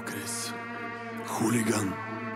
Крис. Хулиган.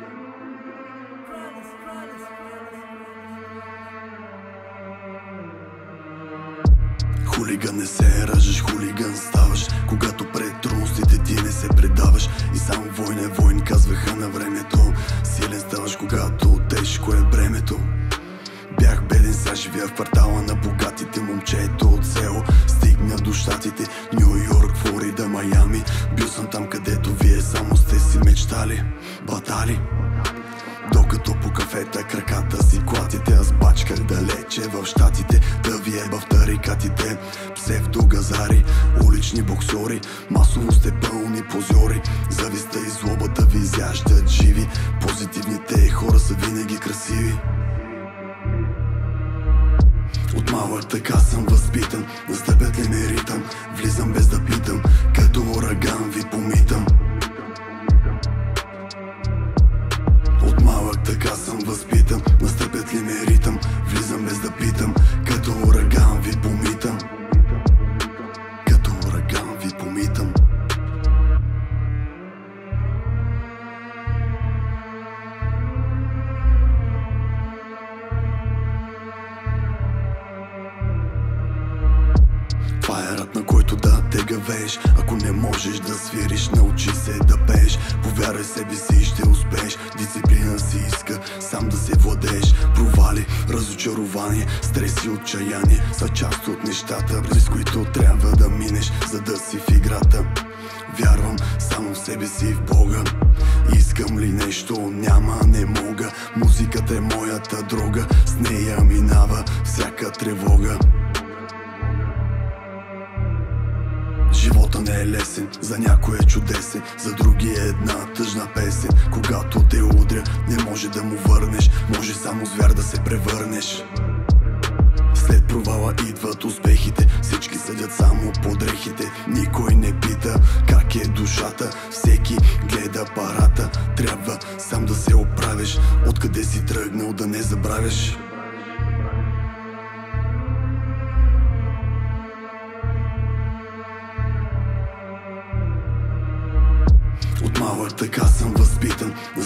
Хулиган не се раждаш, хулиган ставаш, когато пред трудностите ти не се предаваш. И само войн е войн, казваха на времето. Силен ставаш, когато тежко е бремето. Бях беден, сега живея в квартала на богатите. Момчето от село стигна до щатите, Ню Йорк, Флорида, Майами. Бил съм там, където вие само сте си мечтали. Батали, докато по кафета краката си клатите. Аз бачках далече в щатите, да ви еба в тарикатите. Псевдогазари, улични боксори, масово сте пълни позори. Зависта и злобата ви изяждат живи. Позитивните хора са винаги красиви. От малък така съм възпитан, настъпят ли ме ритъм, влизам без да питам, като ураган ви помитам. От малък така съм възпитан, настъпят ли ме ритъм, влизам без да питам, като ураган ви помитам. Като ураган ви помитам. Това е рап, на който да те гавееш. Ако не можеш да свириш, научи се да пееш. Повярвай себе си и ще успееш. Дисциплина си иска сам да се владееш. Провали, разочарование, стрес и отчаяние са част от нещата, през които трябва да минеш, за да си в играта. Вярвам само в себе си и в Бога. Искам ли нещо? Няма, не мога. Музиката е моята дрога, с нея минава всяка тревога. Живота не е лесен, за някой е чудесен, за други е една тъжна песен. Когато те удря, не може да му върнеш, може само звяр да се превърнеш. След провала идват успехите, всички съдят само по дрехите. Никой не пита как е душата, всеки гледа парата. Трябва сам да се оправиш, откъде си тръгнал да не забравяш. От малък така съм възпитан,